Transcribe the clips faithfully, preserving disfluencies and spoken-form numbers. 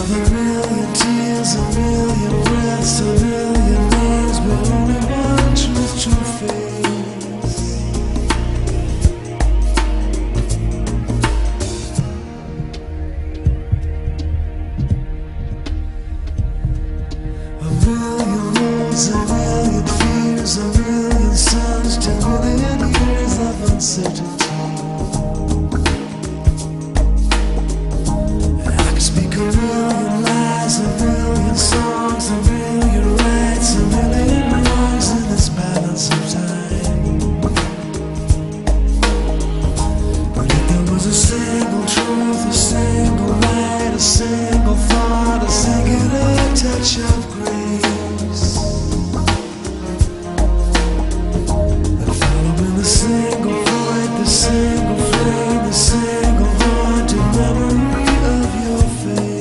Of a million tears, a million breaths, a million names, but only one truth to face. A million roads, a million fears, a million suns, ten million years of uncertainty. A million lies, a million songs, a million rights, a million wrongs in this balance of time. But if there was a single truth, a single light, a single thought, a singular touch of grace, that following the single void, the single flame, the single haunted memory of your face.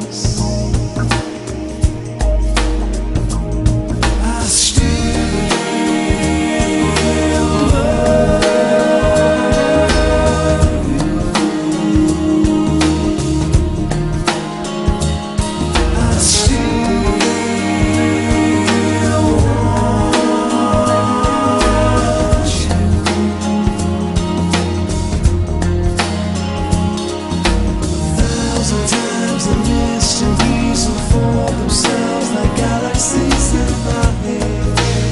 Sometimes the mysteries unfold themselves like galaxies in my head.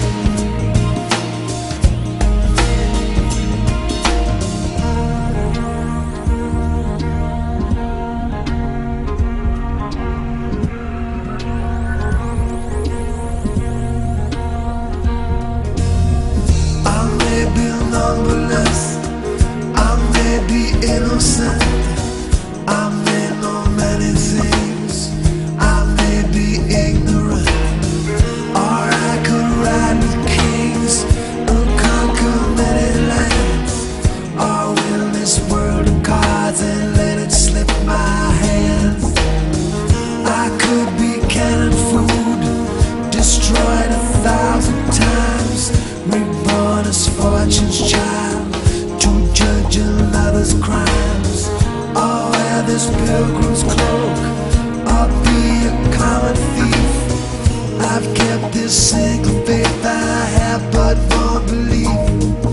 I may be numberless, I may be innocent, I may know many things, I may be ignorant, or I could ride with kings and conquer many lands, or win this world of cards and let it slip my hands. I could be cannon food, destroyed a thousand times, reborn as fortune's child to judge another's crimes. Or wear this pilgrim's cloak, or be a common thief. I've kept this single faith, I have but one belief.